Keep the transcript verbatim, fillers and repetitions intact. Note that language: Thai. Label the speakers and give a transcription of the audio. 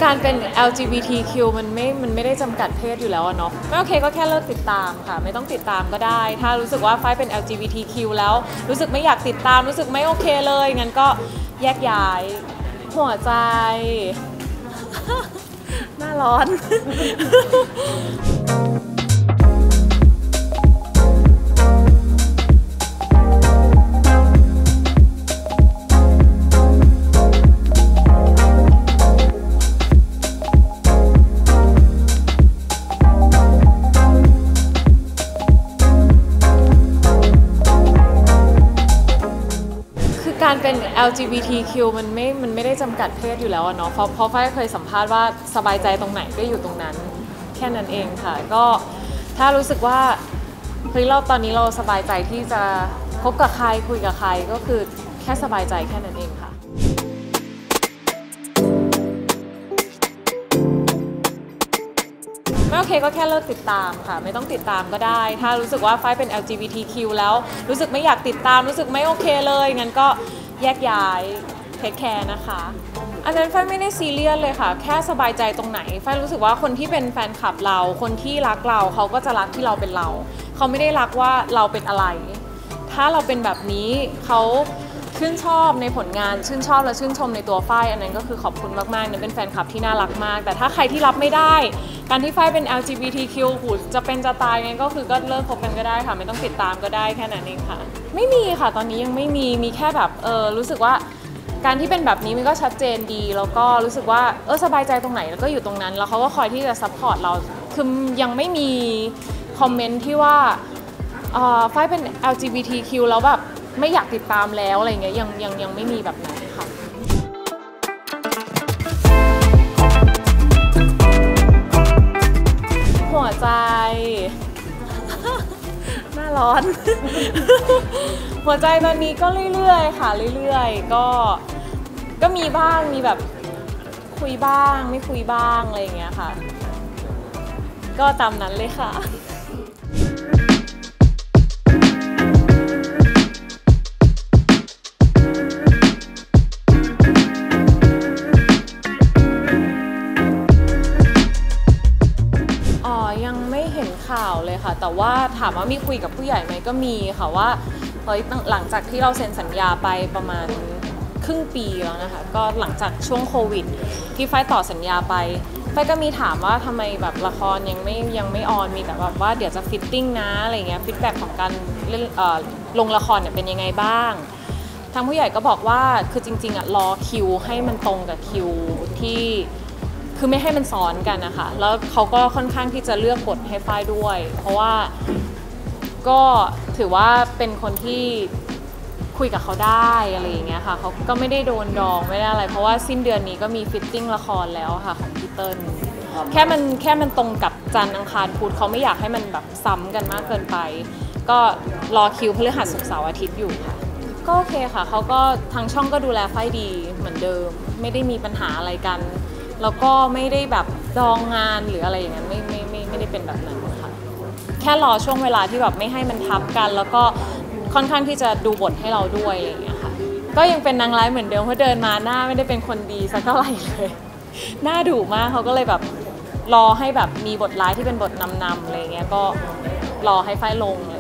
Speaker 1: การเป็น แอล จี บี ที คิว มันไม่มันไม่ได้จำกัดเพศอยู่แล้วเนาะไม่โอเคก็แค่เลิกติดตามค่ะไม่ต้องติดตามก็ได้ถ้ารู้สึกว่าไฟเป็น แอล จี บี ที คิว แล้วรู้สึกไม่อยากติดตามรู้สึกไม่โอเคเลยงั้นก็แยกย้ายหัวใจหน้าร้อนการเป็น แอล จี บี ที คิว มันไม่มันไม่ได้จำกัดเพศอยู่แล้วเนาะเพราะเพราะฝ้ายเคยสัมภาษณ์ว่าสบายใจตรงไหนก็อยู่ตรงนั้นแค่นั้นเองค่ะก็ถ้ารู้สึกว่าเฮ้ยเราตอนนี้เราสบายใจที่จะคบกับใครคุยกับใครก็คือแค่สบายใจแค่นั้นเองค่ะไม่โอเคก็แค่เลิกติดตามค่ะไม่ต้องติดตามก็ได้ถ้ารู้สึกว่าไฟเป็น แอล จี บี ที คิว แล้วรู้สึกไม่อยากติดตามรู้สึกไม่โอเคเลยงั้นก็แยกย้ายเทคแคร์นะคะอันนั้นไฟไม่ได้ซีเรียสเลยค่ะแค่สบายใจตรงไหนไฟรู้สึกว่าคนที่เป็นแฟนคลับเราคนที่รักเราเขาก็จะรักที่เราเป็นเราเขาไม่ได้รักว่าเราเป็นอะไรถ้าเราเป็นแบบนี้เขาชื่นชอบในผลงานชื่นชอบและชื่นชมในตัวฝ้ายอันนั้นก็คือขอบคุณมากๆนั่นเป็นแฟนคลับที่น่ารักมากแต่ถ้าใครที่รับไม่ได้การที่ฝ้ายเป็น แอล จี บี ที คิว หูจะเป็นจะตายไงก็คือก็เลิกคบกันก็ได้ค่ะไม่ต้องติดตามก็ได้แค่นั้นเองค่ะไม่มีค่ะตอนนี้ยังไม่มีมีแค่แบบเออรู้สึกว่าการที่เป็นแบบนี้มันก็ชัดเจนดีแล้วก็รู้สึกว่าเออสบายใจตรงไหนแล้วก็อยู่ตรงนั้นแล้วเขาก็คอยที่จะซัพพอร์ตเราคือยังไม่มีคอมเมนต์ที่ว่าฝ้ายเป็น แอล จี บี ที คิว แล้วแบบไม่อยากติดตามแล้วอะไรเงี้ยยังยังยังไม่มีแบบนั้นค่ะหัวใจหน้าร้อนหัวใจตอนนี้ก็เรื่อยๆค่ะเรื่อยๆก็ก็มีบ้างมีแบบคุยบ้างไม่คุยบ้างอะไรอย่างเงี้ยค่ะก็ตามนั้นเลยค่ะยังไม่เห็นข่าวเลยค่ะแต่ว่าถามว่ามีคุยกับผู้ใหญ่ไหมก็มีค่ะว่าเฮ้ยหลังจากที่เราเซ็นสัญญาไปประมาณครึ่งปีแล้วนะคะก็หลังจากช่วงโควิดที่ไฟต่อสัญญาไปไฟก็มีถามว่าทำไมแบบละครยังไม่ยังไม่ออนมีแต่แบบว่าเดี๋ยวจะฟิตติ้งนะอะไรเงี้ยฟีดแบ็กของการเล่นลงละครเนี่ยเป็นยังไงบ้างทางผู้ใหญ่ก็บอกว่าคือจริงๆอ่ะรอคิวให้มันตรงกับคิวที่คือไม่ให้มันซ้อนกันนะคะแล้วเขาก็ค่อนข้างที่จะเลือกบทให้ฝ้ายด้วยเพราะว่าก็ถือว่าเป็นคนที่คุยกับเขาได้อะไรอย่างเงี้ยค่ะเขาก็ไม่ได้โดนดองไม่ได้อะไรเพราะว่าสิ้นเดือนนี้ก็มีฟิตติ้งละครแล้วค่ะของพี่เติ้ลแค่มันแค่มันตรงกับจันทร์อังคารพุธเขาไม่อยากให้มันแบบซ้ำกันมากเกินไปก็รอคิวพฤหัสศุกร์เสาร์อาทิตย์อยู่ค่ะก็โอเคค่ะเขาก็ทางช่องก็ดูแลฝ้ายดีเหมือนเดิมไม่ได้มีปัญหาอะไรกันแล้วก็ไม่ได้แบบดองงานหรืออะไรอย่างนั้นไม่ไม่ไม่ไม่ได้เป็นแบบนั้นค่ะแค่รอช่วงเวลาที่แบบไม่ให้มันทับกันแล้วก็ค่อนข้างที่จะดูบทให้เราด้วยอะไรอย่างเงี้ยค่ะก็ยังเป็นนางร้ายเหมือนเดิมเพราะเดินมาหน้าไม่ได้เป็นคนดีสักเท่าไหร่เลยหน้าดุมากเขาก็เลยแบบรอให้แบบมีบทร้ายที่เป็นบทนำๆอะไรเงี้ยก็รอให้ฝ้ายลง